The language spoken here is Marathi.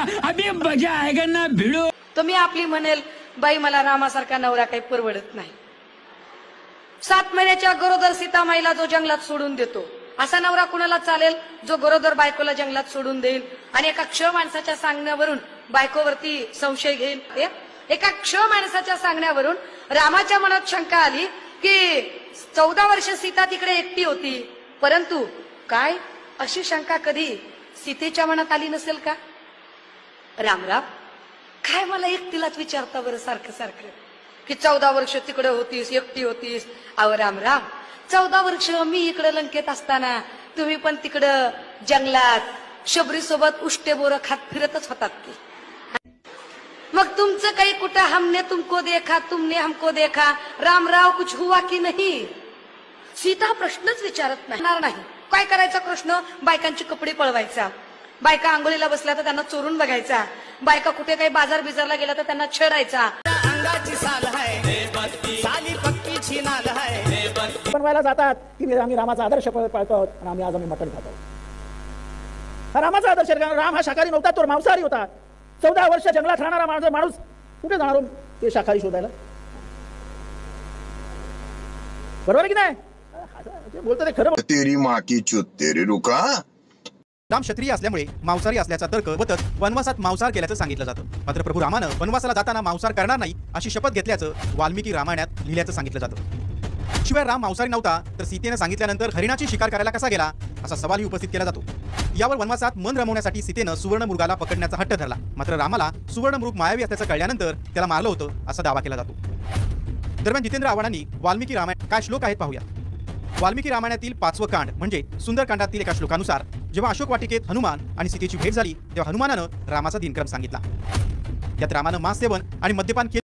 अभी मजा आएगा ना भिड़ो। तुम्ही आपली म्हणेल बाई मला रामासारखा नवरा काही परवडत नाही. 7 महिन्याच्या गरोदर सीतामाईला जो जंगलात सोडून देतो असा नवरा कुणाला चालेल जो गरोदर बायकोला जंगलात सोडून देईल आणि एका क्ष माणसाच्या सांगण्यावरून बायकोवरती संशय घेईल. एका क्ष माणसाच्या सांगण्यावरून रामाच्या मनात शंका आली की 14 वर्ष सीता तिकडे एकटी होती, परंतु काय अशी शंका कधी सीतेच्या मनात आली नसेल का? रामराम काय मला एकटीलाच विचारता बरं सारखं सारखं की 14 वर्ष तिकडे होतीस एकटी होतीस. अहो रामराम 14 वर्ष मी इकडे लंकेत असताना तुम्ही पण तिकडं जंगलात शबरी सोबत उष्टे बोरं खात फिरतच होतात की. मग तुमचं काही कुठं हमने तुमको देखा तुमने हमको देखा रामराव कुछ हुआ की नाही. सीता प्रश्नच विचारत नाही. काय करायचा कृष्ण? बायकांची कपडे पळवायचा, बायका आंघोळीला बसल्या तर त्यांना चोरून बघायचा, बायका कुठे काही बाजार बिजारला गेला तर त्यांना छेडायचा. अंगाची साल है साली पक्की छिनाल है. बनवायला जातात की आम्ही रामाचा आदर्श पाळतो आहोत आणि आम्ही आज मटण खातो. हा रामाचा आदर्श. राम हा शाकाहारी नव्हता, तो मांसाहारी होता. 14 वर्ष जंगलात राहणारा माणूस कुठे जाणार ते शाकाहारी शोधायला? बरोबर आहे की नाही? बोलतो ते खरं. तेरी माँ की चुत तेरी रुका. राम क्षत्रिय असल्यामुळे मांसाहारी असल्याचा तर्क वतत वनवासात मांसाहार केल्याचं सांगितलं जातं. मात्र प्रभू रामानं वनवासाला जाताना मांसाहार करणार नाही अशी शपथ घेतल्याचं वाल्मिकी रामायणात लिहिल्याचं सांगितलं जातं. शिवाय राम मांसाहारी नव्हता तर सीतेनं सांगितल्यानंतर हरिणाची शिकार करायला कसा गेला असा सवालही उपस्थित केला जातो. यावर वनवासात मन रमवण्यासाठी सीतेनं सुवर्णमृगाला पकडण्याचा हट्ट धरला. मात्र रामाला सुवर्णमृग मायावी असल्याचं कळल्यानंतर त्याला मारलं होतं असा दावा केला जातो. दरम्यान जितेंद्र आव्हाडांनी वाल्मिकी रामायण काय श्लोक आहेत पाहूया. वाल्मिकी रामायणातील 5वं कांड म्हणजे सुंदरकांडातील एका श्लोकानुसार जेव्हा अशोक वाटिकेत हनुमान आणि सीतेची भेट झाली तेव्हा हनुमानानं रामाचा दिनक्रम सांगितला. यात रामानं मांस सेवन आणि मद्यपान केलं